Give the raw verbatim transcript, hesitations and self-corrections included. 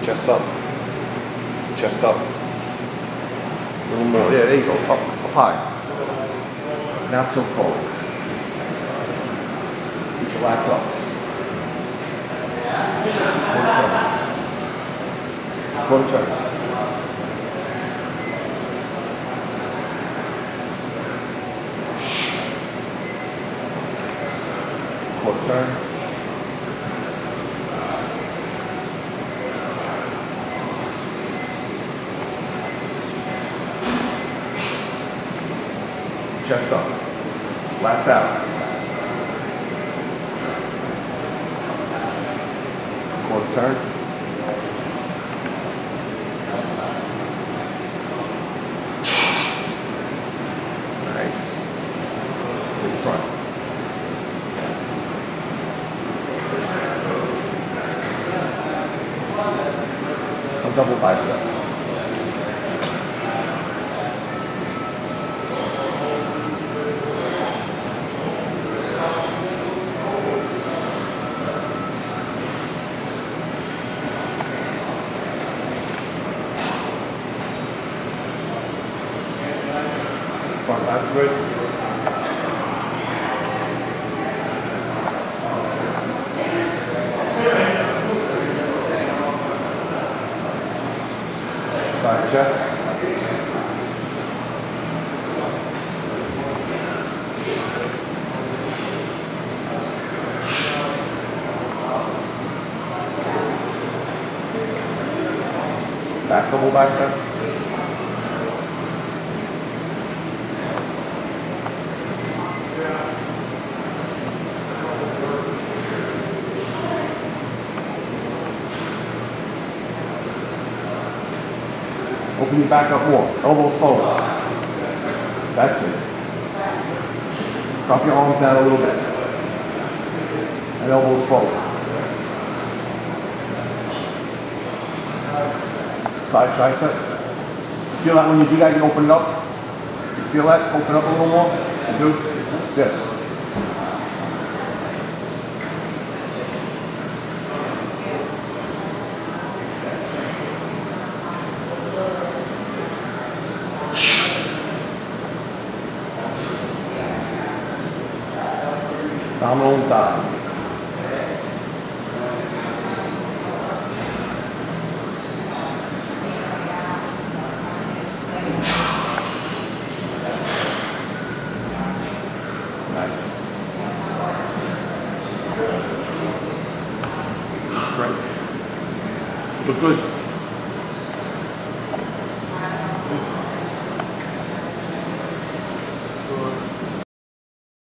Chest up. Chest up. A little more. Yeah, there you go. Up, up high. Now tilt forward. Keep your lats up. Quarter turn. Quarter turn. Quarter turn. Chest up. Lats out. Quarter turn. Nice. In front. A double bicep. Front lat's good. Side chest. Back double bicep. Open your back up more. Elbows forward. That's it. Drop your arms down a little bit. And elbows forward. Side tricep. Feel that when you do that, you open it up? You feel that? Open up a little more? You do? This. Abdominal and thigh. Nice. Strength. Look good.